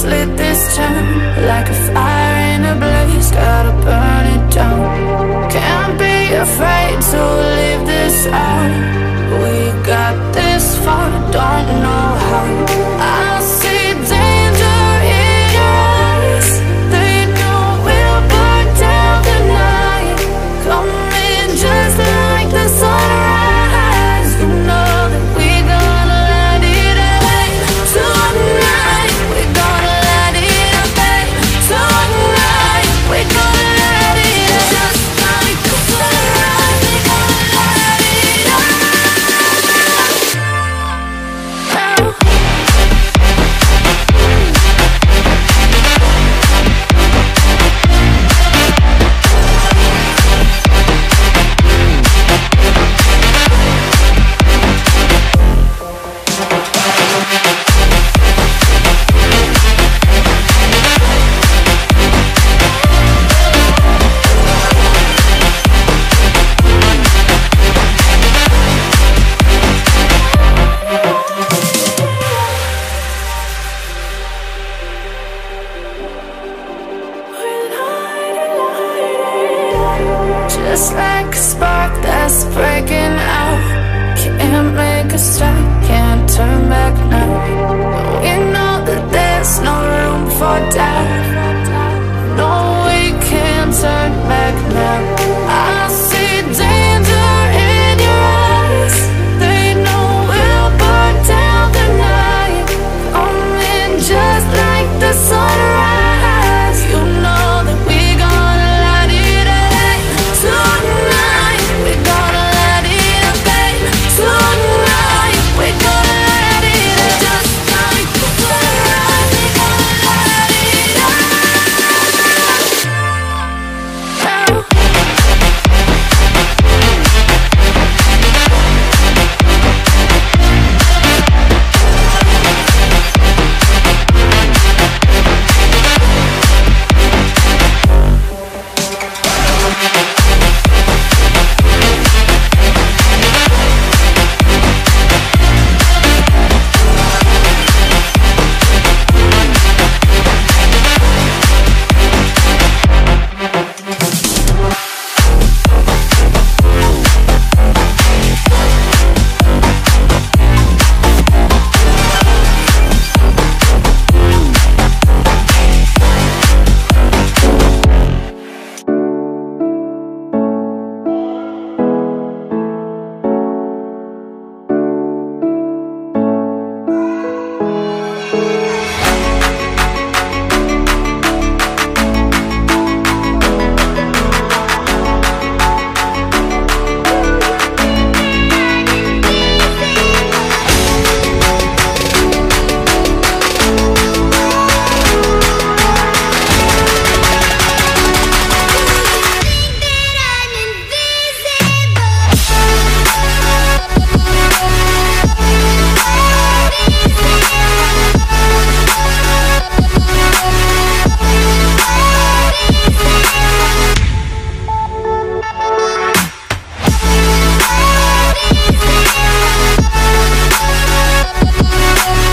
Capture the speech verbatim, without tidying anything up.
just lit this town like a fire in a blaze, gotta burn it down. Can't be afraid to leave this out. We got this far, don't know how. I see danger in your eyes. They know we'll burn down the night. Coming just like the sunrise. You know that we're gonna let it rain tonight. We're gonna let it rain tonight. We're gonna let it just like the sunrise. We're gonna let it rain. Just like a spark that's breaking out. Can't make a stop, can't turn back now. We know that there's no room for doubt.